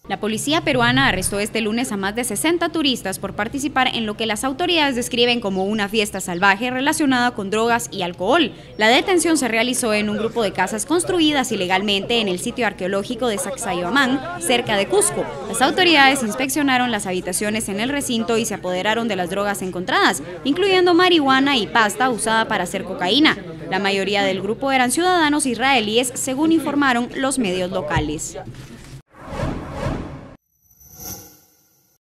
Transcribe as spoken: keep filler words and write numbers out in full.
La policía peruana arrestó este lunes a más de sesenta turistas por participar en lo que las autoridades describen como una fiesta salvaje relacionada con drogas y alcohol. La detención se realizó en un grupo de casas construidas ilegalmente en el sitio arqueológico de Sacsayhuamán, cerca de Cusco. Las autoridades inspeccionaron las habitaciones en el recinto y se apoderaron de las drogas encontradas, incluyendo marihuana y pasta usada para hacer cocaína. La mayoría del grupo eran ciudadanos israelíes, según informaron los medios locales.